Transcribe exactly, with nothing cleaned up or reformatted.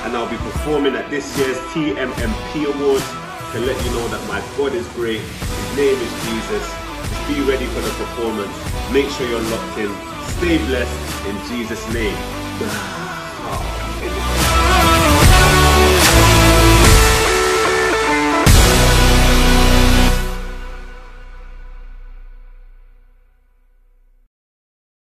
and I'll be performing at this year's T M M P Awards to let you know that my God is great, His name is Jesus. Just be ready for the performance. Make sure you're locked in. Stay blessed in Jesus' name. Oh.